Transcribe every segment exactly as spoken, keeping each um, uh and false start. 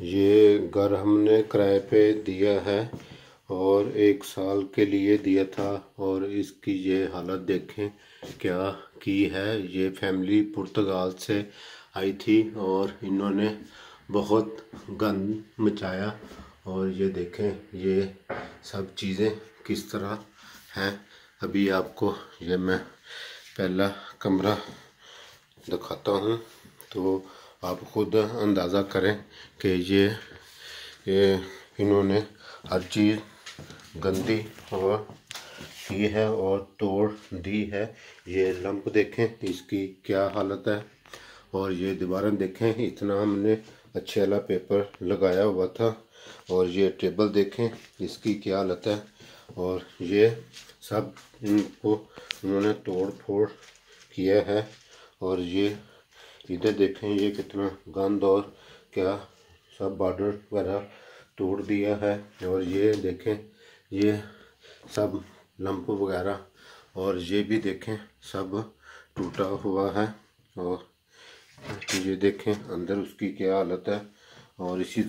ये घर हमने किराए पे दिया है और एक साल के लिए दिया था और इसकी ये हालत देखें क्या की है। ये फैमिली पुर्तगाल से आई थी और इन्होंने बहुत गंद मचाया और ये देखें ये सब चीज़ें किस तरह हैं। अभी आपको ये मैं पहला कमरा दिखाता हूँ तो आप खुद अंदाज़ा करें कि ये ये इन्होंने हर चीज़ गंदी और की है और तोड़ दी है। ये लंप देखें इसकी क्या हालत है और ये दीवारें देखें इतना हमने अच्छे वाला पेपर लगाया हुआ था और ये टेबल देखें इसकी क्या हालत है और ये सब इनको उन्होंने तोड़ फोड़ किया है और ये इधर देखें ये कितना गंद और क्या सब बॉर्डर वगैरह तोड़ दिया है और ये देखें ये सब लंप वगैरह और ये भी देखें सब टूटा हुआ है और ये देखें अंदर उसकी क्या हालत है और इसी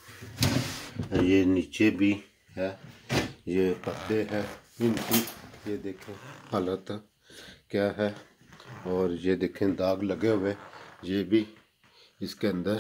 तरह ये नीचे भी है ये पर्दे हैं इनकी ये देखें हालत क्या है और ये देखें दाग लगे हुए ये भी इसके अंदर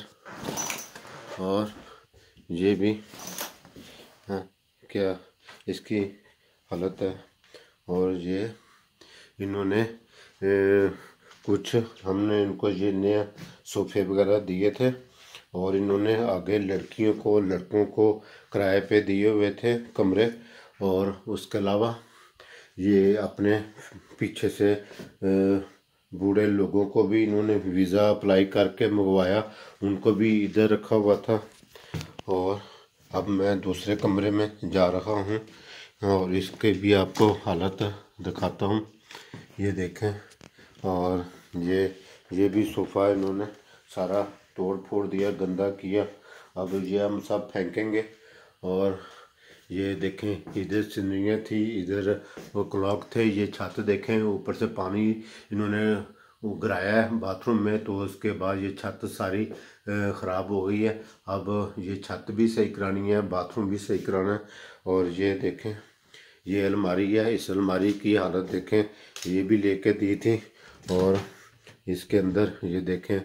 और ये भी है क्या इसकी हालत है और ये इन्होंने ए, कुछ हमने इनको ये नया सोफे वगैरह दिए थे और इन्होंने आगे लड़कियों को लड़कों को किराए पे दिए हुए थे कमरे और उसके अलावा ये अपने पीछे से ए, बूढ़े लोगों को भी इन्होंने वीज़ा अप्लाई करके मंगवाया उनको भी इधर रखा हुआ था। और अब मैं दूसरे कमरे में जा रहा हूँ और इसके भी आपको हालत दिखाता हूँ। ये देखें और ये ये भी सोफ़ा इन्होंने सारा तोड़ फोड़ दिया गंदा किया। अब ये हम सब फेंकेंगे और ये देखें इधर सीनरियाँ थी इधर वो क्लॉक थे ये छत देखें ऊपर से पानी इन्होंने वो गिराया है बाथरूम में तो उसके बाद ये छत सारी ख़राब हो गई है। अब ये छत भी सही करानी है बाथरूम भी सही कराना है और ये देखें ये अलमारी है इस अलमारी की हालत देखें ये भी लेके दी थी और इसके अंदर ये देखें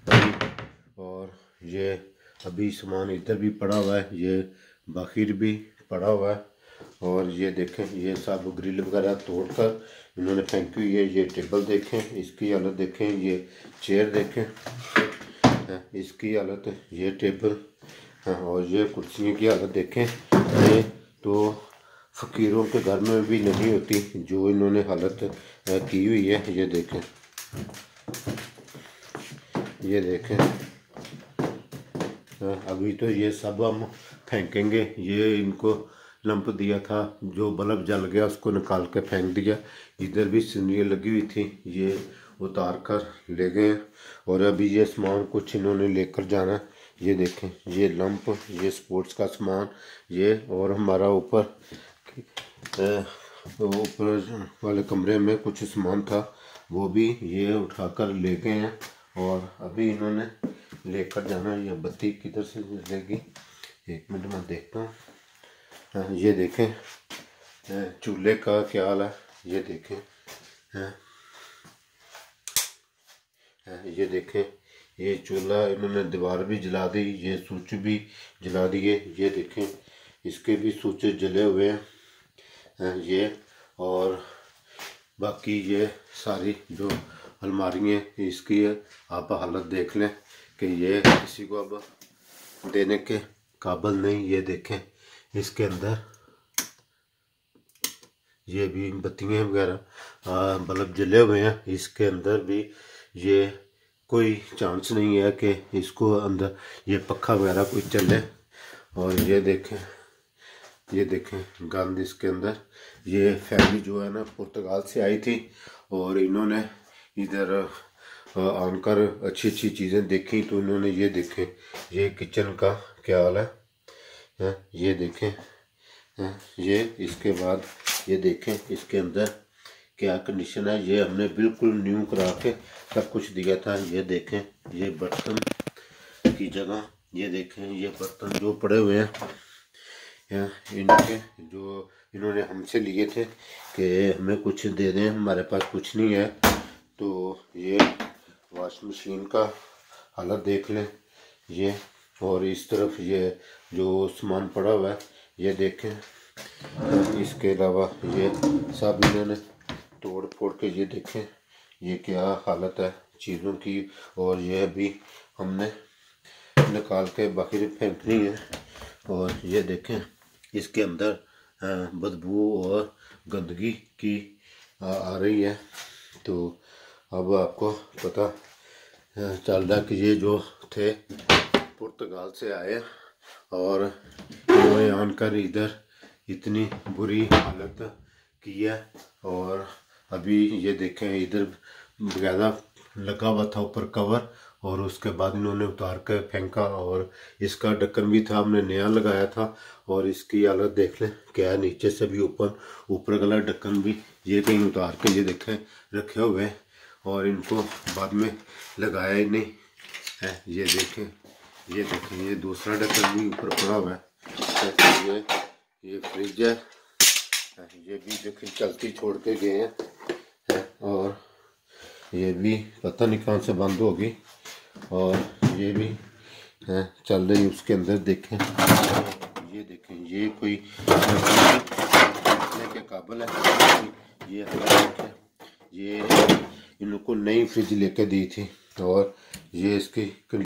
और ये अभी सामान इधर भी पड़ा हुआ है ये बाहर भी पड़ा हुआ है और ये देखें ये सब ग्रिल वगैरह तोड़कर इन्होंने फेंकी हुई है। ये टेबल देखें इसकी हालत देखें ये चेयर देखें इसकी हालत ये टेबल और ये कुर्सियों की हालत देखें ये तो फ़कीरों के घर में भी नहीं होती जो इन्होंने हालत की हुई है। ये देखें ये देखें अभी तो ये सब हम फेंकेंगे। ये इनको लंप दिया था जो बल्ब जल गया उसको निकाल के फेंक दिया। इधर भी सीनरियाँ लगी हुई थी ये उतार कर ले गए और अभी ये सामान कुछ इन्होंने लेकर जाना है। ये देखें ये लंप ये स्पोर्ट्स का सामान ये और हमारा ऊपर ऊपर वाले कमरे में कुछ सामान था वो भी ये उठाकर ले गए हैं और अभी इन्होंने लेकर जाना है। ये बत्ती किधर से मिलेगी एक मिनट में देखता हूँ। ये देखें चूल्हे का क्या हाल है ये देखें ये देखें ये चूल्हा इन्होंने दीवार भी जला दी ये स्विच भी जला दिए। ये देखें इसके भी स्विच जले हुए हैं ये और बाकी ये सारी जो अलमारियाँ इसकी आप हालत देख लें कि ये किसी को अब देने के काबिल नहीं। ये देखें इसके अंदर ये भी बत्तियाँ वगैरह बल्ब जले हुए हैं इसके अंदर भी ये कोई चांस नहीं है कि इसको अंदर ये पक्खा वगैरह कोई चले। और ये देखें ये देखें गंद इसके अंदर ये फैमिली जो है ना पुर्तगाल से आई थी और इन्होंने इधर आकर अच्छी अच्छी चीज़ें देखी तो इन्होंने ये देखें ये किचन का क्या हाल है ये देखें ये इसके बाद ये देखें इसके अंदर क्या कंडीशन है। ये हमने बिल्कुल न्यू करा के सब कुछ दिया था। ये देखें ये बर्तन की जगह ये देखें ये बर्तन जो पड़े हुए हैं यहाँ, इनके जो इन्होंने हमसे लिए थे कि हमें कुछ दे दें, हमारे पास कुछ नहीं है। तो ये वॉशिंग मशीन का हालत देख लें ये, और इस तरफ ये जो सामान पड़ा हुआ है ये देखें। इसके अलावा ये सब इन्होंने तोड़ फोड़ के ये देखें ये क्या हालत है चीज़ों की। और ये अभी हमने निकाल के बाकी फेंकनी है। और ये देखें इसके अंदर बदबू और गंदगी की आ, आ रही है। तो अब आपको पता चल रहा कि ये जो थे पुर्तगाल से आए और इन्होंने आनकर इधर इतनी बुरी हालत की है। और अभी ये देखें इधर ज़्यादा लगा हुआ था ऊपर कवर, और उसके बाद इन्होंने उतार कर फेंका। और इसका ढक्कन भी था, हमने नया लगाया था। और इसकी हालत देख लें क्या है, नीचे से भी ऊपर ऊपर वाला ढक्कन भी ये कहीं उतार के ये देखें रखे हुए हैं, और इनको बाद में लगाया ही नहीं है। ये देखें ये देखें ये दूसरा ढक्कन भी ऊपर पड़ा हुआ है। ये ये फ्रिज है, ये भी देखें चलती छोड़ के गए हैं। और ये भी पता नहीं कहाँ से बंद होगी। और ये भी है चल रही उसके अंदर देखें। ये देखें ये कोई के काबल है। ये ये इनको नई फ्रिज लेके दी थी, और ये इसकी